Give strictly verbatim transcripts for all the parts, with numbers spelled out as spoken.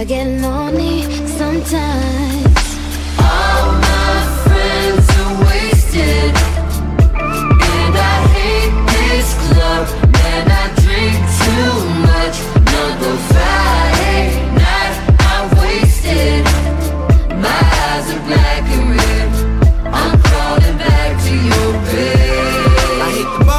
I get lonely sometimes. All my friends are wasted, and I hate this club. Man, I drink too much. Another Friday night I'm wasted. My eyes are black and red. I'm crawling back to your bed. I hit the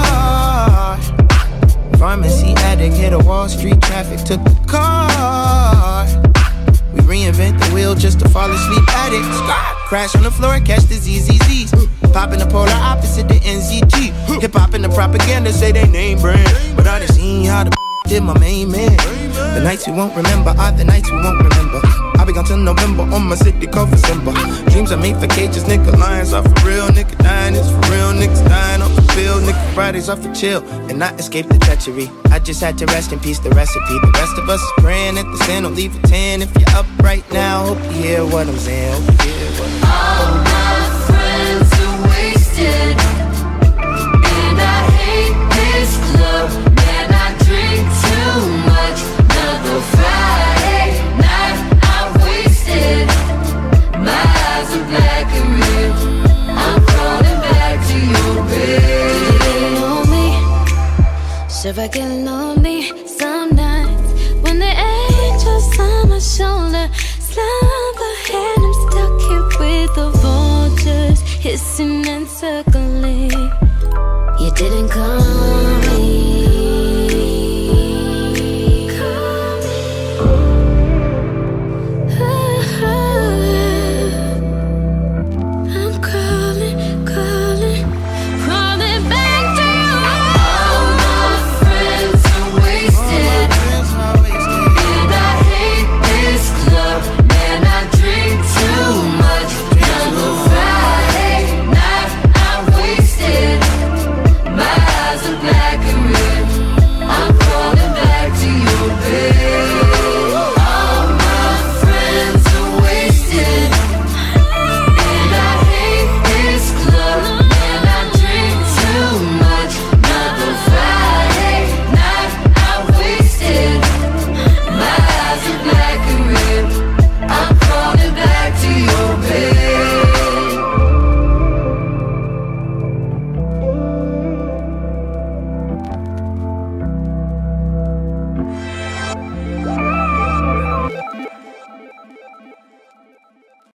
bar. Pharmacy addict, hit a Wall Street traffic, took the car. We reinvent the wheel just to fall asleep addicts. Crash on the floor, catch the Z Z Zs. Pop in the polar opposite the N Z T. Hip hop and the propaganda say they name brand, but I done seen how the did my main man. The nights we won't remember are the nights we won't remember. I'll be gone till November on my city called December. Dreams are made for cages, nigga. Lions are for real, nigga. Dying is for real, niggas dying off the field, nigga. Fridays are for chill and not escape the treachery. I just had to rest in peace, the recipe. The rest of us is praying at the sin. Don't leave a ten if you're up right now. Hope you hear what I'm saying. Hope you hear what I'm saying. All my friends are wasted, and I hate this club. Man, I drink too much. Another Friday night I'm wasted. My eyes are black and red. I'm crawling back to your bed. Get lonely, should I get lonely some nights when the angels on my shoulder slumber and I'm stuck here with the vultures hissing and circling.